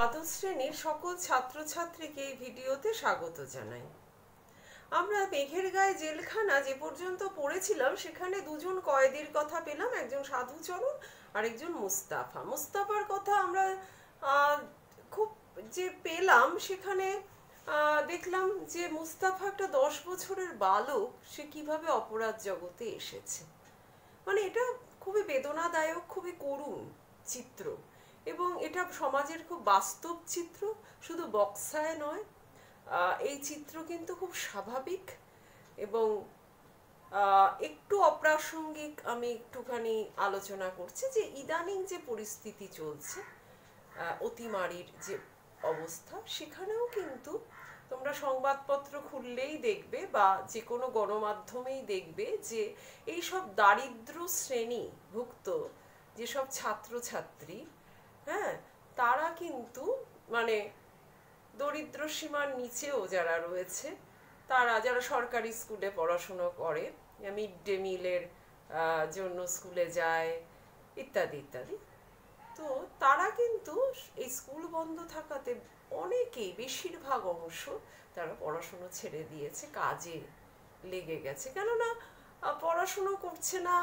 দ্বাদশ শ্রেণীর সকল ছাত্রছাত্রীকে এই ভিডিওতে স্বাগত জানাই। আমরা মেঘের গায়ে জেলখানা যে পর্যন্ত পড়েছিলাম সেখানে দুজন কয়েদির কথা পেলাম, একজন সাধুচরণ আর একজন মুস্তাফা। মুস্তাফার কথা আমরা খুব যে পেলাম সেখানে দেখলাম যে মুস্তাফা একটা 10 বছরের বালক, সে কিভাবে অপরাধ জগতে এসেছে। মানে এটা খুবই বেদনাদায়ক, খুবই করুণ চিত্র এবং এটা সমাজের খুব বাস্তব চিত্র, শুধু বক্সায় নয়। এই চিত্র কিন্তু খুব স্বাভাবিক এবং একটু অপ্রাসঙ্গিক। আমি একটুখানি আলোচনা করছি যে ইদানিং যে পরিস্থিতি চলছে, অতিমারির যে অবস্থা, সেখানেও কিন্তু তোমরা সংবাদপত্র খুললেই দেখবে বা যে কোনো গণমাধ্যমেই দেখবে যে এইসব দারিদ্র শ্রেণীভুক্ত যেসব ছাত্রছাত্রী, হ্যাঁ, তারা কিন্তু মানে দরিদ্র সীমার নিচেও যারা রয়েছে, তারা যারা সরকারি স্কুলে পড়াশুনো করে, মিড ডে মিলের জন্য স্কুলে যায় ইত্যাদি ইত্যাদি, তো তারা কিন্তু এই স্কুল বন্ধ থাকাতে অনেকেই, বেশিরভাগ অংশ তারা পড়াশুনো ছেড়ে দিয়েছে, কাজে লেগে গেছে। কেননা পড়াশুনো করছে না,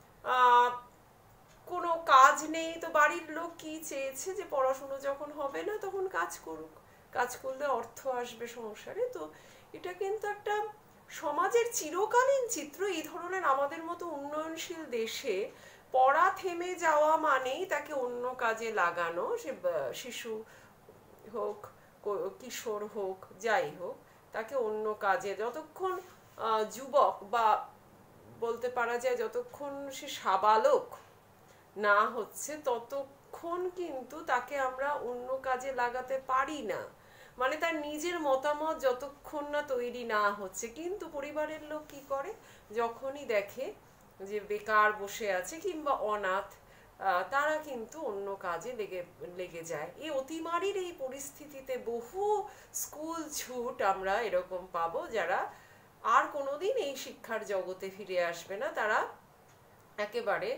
কোনো কাজ নেই, তো বাড়ির লোক কি চেয়েছে যে পড়াশুনো যখন হবে না তখন কাজ করুক, কাজ করলে অর্থ আসবে সংসারে। তো এটা কিন্তু একটা সমাজের চিরকালীন চিত্র। এই ধরনের আমাদের মতো উন্নয়নশীল দেশে পড়া থেমে যাওয়া মানেই তাকে অন্য কাজে লাগানো, সে শিশু হোক, কিশোর হোক, যাই হোক, তাকে অন্য কাজে, যতক্ষণ যুবক বা বলতে পারা যায় যতক্ষণ সে সাবালক না হচ্ছে ততক্ষণ কিন্তু তাকে আমরা অন্য কাজে লাগাতে পারি না। মানে তার নিজের মতামত যতক্ষণ না তৈরি না হচ্ছে। কিন্তু পরিবারের লোক কি করে, যখনই দেখে যে বেকার বসে আছে কিংবা অনাথ, তারা কিন্তু অন্য কাজে লেগে যায়। এই অতিমারির এই পরিস্থিতিতে বহু স্কুল ছুট আমরা এরকম পাবো, যারা আর কোনোদিন এই শিক্ষার জগতে ফিরে আসবে না। তারা একেবারে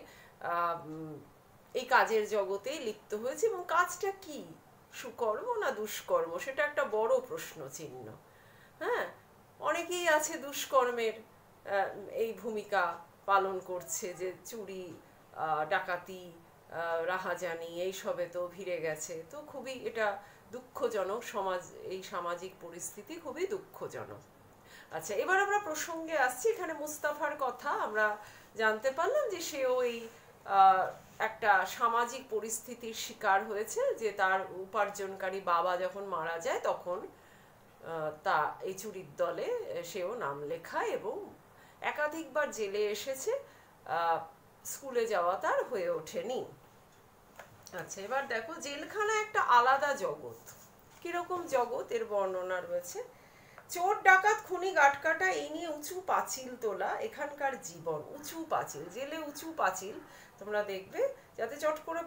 এই কাজের জগতেই লিপ্ত হয়েছে। এবং কাজটা কি, সুকর্ম না দুষ্কর্ম, সেটা একটা বড় প্রশ্ন চিহ্ন। হ্যাঁ, অনেকেই আছে দুষ্কর্মের এই ভূমিকা পালন করছে, যে চুরি, ডাকাতি, রাহাজানি এইসবে তো ভিড়ে গেছে। তো খুবই এটা দুঃখজনক, সমাজ এই সামাজিক পরিস্থিতি খুবই দুঃখজনক। আচ্ছা, এবার আমরা প্রসঙ্গে আসছি। এখানে মুস্তাফার কথা আমরা জানতে পারলাম যে সেও এই একটা সামাজিক পরিস্থিতির শিকার হয়েছে, যে তার উপার্জনকারী বাবা যখন মারা যায় তখন তা এই চুরির দলে সেও নাম লেখায় এবং একাধিকবার জেলে এসেছে, স্কুলে যাওয়া তার হয়ে ওঠেনি। আচ্ছা, এবার দেখো, জেলখানা একটা আলাদা জগৎ। কিরকম জগৎ, এর বর্ণনা রয়েছে। চোর ডাকাত খুনি গাটকাটা এই নিয়ে উঁচু পাঁচিল তোলা এখানকার জীবন। উঁচু পাঁচিল, জেলে উঁচু পাঁচিল তোমরা দেখবে, যাতে চট করে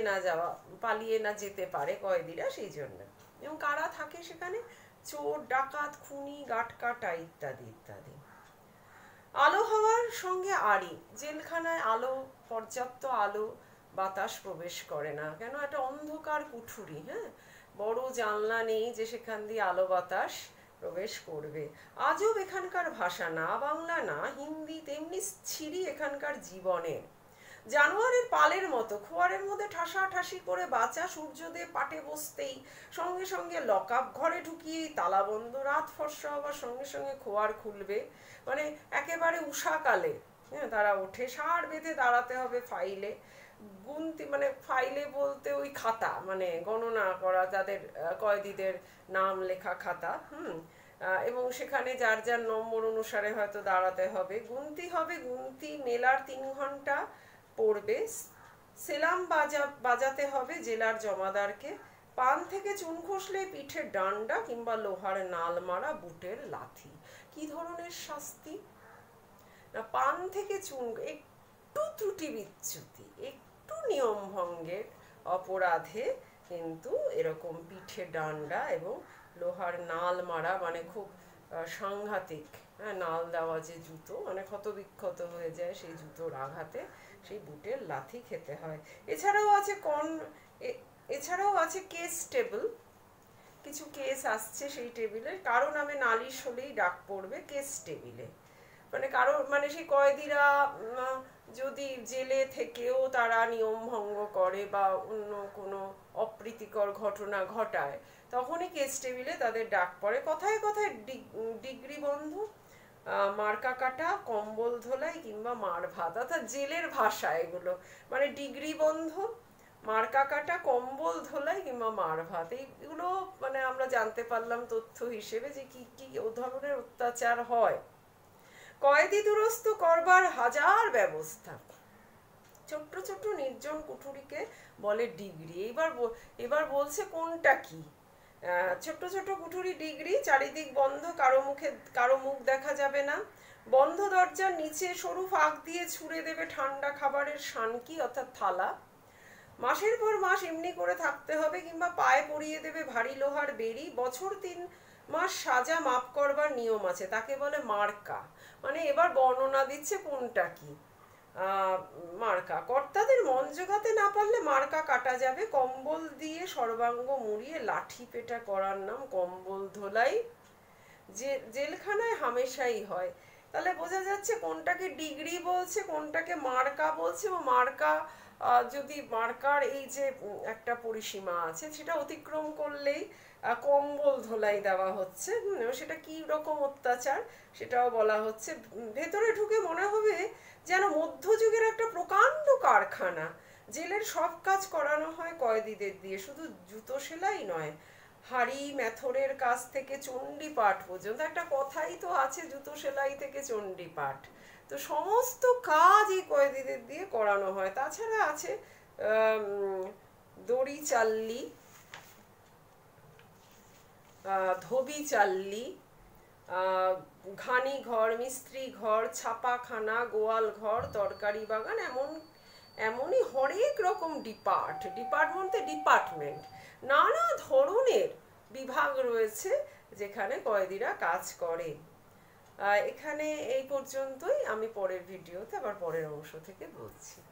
পালিয়ে না যেতে পারে কয়েদিরা, সেই জন্য। এবং কারা থাকে সেখানে, চোর ডাকাত খুনি গাটকাটা ইত্যাদি ইত্যাদি। আলো হওয়ার সঙ্গে আড়ি, জেলখানায় আলো, পর্যাপ্ত আলো বাতাস প্রবেশ করে না। কেন, একটা অন্ধকার কুঠুরি, হ্যাঁ, বড় জানলা নেই যে সেখান দিয়ে আলো বাতাস প্রবেশ করবে। আজব এখানকার ভাষা, না বাংলা না হিন্দি, তেমনি ছিরি এখানকার জীবনের। জানোয়ারের পালের মতো খোয়ারের মধ্যে ঠাসাঠাসি করে বাঁচা, সূর্যোদয়ে পাটে বসতেই সঙ্গে সঙ্গে লকআপ, ঘরে ঢুকিয়েই তালাবন্ধ, রাত ফর্সা হবার সঙ্গে সঙ্গে খোয়ার খুলবে। মানে একেবারে উষাকালে, হ্যাঁ, তারা ওঠে, ষাঁড় বেঁধে দাঁড়াতে হবে ফাইলে গুনতি, মানে ফাইলে বলতে ওই খাতা, মানে গণনা করা তাদের কয়েদিদের নাম লেখা খাতা। এবং সেখানে যার যার নম্বর অনুসারে হয়তো দাঁড়াতে হবে, গুনতি হবে, গুনতি মেলার 3 ঘন্টা পড়বে, সেলাম বাজাতে হবে জেলার জমাদারকে, পান থেকে চুন খসলে পিঠে ডান্ডা কিংবা লোহার নাল মারা বুটের লাথি। কি ধরনের শাস্তি না, পান থেকে চুন, একটু ত্রুটি বিচ্যুতি, একটু নিয়ম ভঙ্গের অপরাধে কিন্তু এরকম পিঠে ডান্ডা এবং লোহার নাল মারা, মানে খুব সাংঘাতিক, হ্যাঁ, নাল দেওয়া যে জুতো, মানে ক্ষতবিক্ষত হয়ে যায় সেই জুতোর আঘাতে, সেই বুটের লাথি খেতে হয়। এছাড়াও আছে এছাড়াও আছে কেস টেবিল, কিছু কেস আসছে সেই টেবিলে, কারো নামে নালিশ হলেই ডাক পড়বে কেস টেবিলে। মানে কারো মানে সেই কয়েদিরা যদি জেলে থেকেও তারা নিয়ম ভঙ্গ করে বা অন্য কোনো অপ্রীতিকর ঘটনা ঘটায়, তখনই কেস টেবিলে তাদের ডাক পড়ে। কথায় কথায় ডিগ্রি বন্ধ, মার্কা কাটা, কম্বল ধোলাই কিংবা মার ভাত, অর্থাৎ জেলের ভাষা এগুলো। মানে ডিগ্রি বন্ধ, মার্কা কাটা, কম্বল ধোলাই কিংবা মার ভাত, এইগুলো মানে আমরা জানতে পারলাম তথ্য হিসেবে যে কি কি ও ধরনের অত্যাচার হয়। কয়েদি দুরস্ত করবার হাজার ব্যবস্থা। ছোট্ট ছোট্ট নির্জন কুঠুরিকে বলে ডিগ্রি। এবার বলছে কোনটা কি। ছোট্ট ছোট্ট কুঠুরি ডিগ্রি, চারিদিক বন্ধ, কারো মুখ দেখা যাবে না। বন্ধ দরজার নিচে সরু ফাঁক দিয়ে ছুঁড়ে দেবে ঠান্ডা খাবারের শানকি অর্থাৎ থালা। মাসের পর মাস এমনি করে থাকতে হবে, কিংবা পায়ে পরিয়ে দেবে ভারী লোহার বেড়ি। বছর 3 মাস সাজা মাপ করবার নিয়ম আছে, তাকে বলে মার্কা। মানে এবার বর্ণনা দিচ্ছে কোনটা কি। মার্কা, কর্তাদের মন জোগাতে না পারলে মার্কা কাটা যাবে। কম্বল দিয়ে সর্বাঙ্গ মুড়িয়ে লাঠি পেটা করার নাম কম্বল ধোলাই। জেলখানায় হামেশাই হয়। তাহলে বোঝা যাচ্ছে কোনটাকে ডিগ্রি বলছে, কোনটাকে মার্কা বলছে। ও মার্কা যদি মার্কার এই যে একটা পরিসীমা আছে সেটা অতিক্রম করলেই কম্বল ধোলাই দেওয়া হচ্ছে। সেটা কি রকম অত্যাচার সেটাও বলা হচ্ছে। ভেতরে ঢুকে মনে হবে যেন মধ্যযুগের একটা প্রকাণ্ড কারখানা। জেলের সব কাজ করানো হয় কয়েদিদের দিয়ে, শুধু জুতো সেলাই নয়, হাড়ি মেথরের কাছ থেকে চণ্ডী পাঠ পর্যন্ত। একটা কথাই তো আছে, জুতো সেলাই থেকে চণ্ডী পাঠ। তো সমস্ত কাজ এই কয়েদিদের দিয়ে করানো হয়। তাছাড়া আছে দড়ি চাল্লি, ধোবি চাল্লি, ঘানি ঘর, মিস্ত্রি ঘর, ছাপাখানা, গোয়াল ঘর, তরকারি বাগান, এমনই হরেক রকম ডিপার্টমেন্ট, নানা ধরনের বিভাগ রয়েছে যেখানে কয়েদিরা কাজ করে। এখানে এই পর্যন্তই। আমি পরের ভিডিওতে আবার পরের অংশ থেকে বলছি।